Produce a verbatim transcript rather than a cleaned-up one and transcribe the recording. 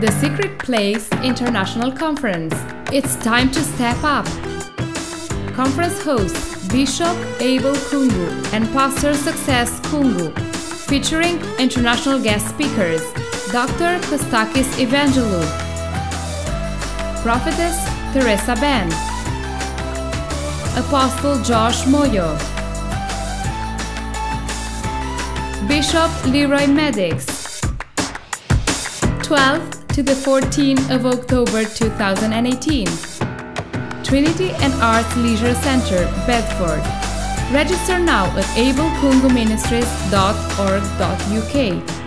The Secret Place International Conference. It's time to step up. Conference hosts Bishop Abel Kungu and Pastor Success Kungu, featuring international guest speakers Doctor Kostakis Evangelou, Prophetess Teresa Ben, Apostle Josh Moyo, Bishop Leroy Maddox. twelfth to the fourteenth of October two thousand eighteen. Trinity and Arts Leisure Center, Bedford. Register now at abel kungu ministries dot org dot U K.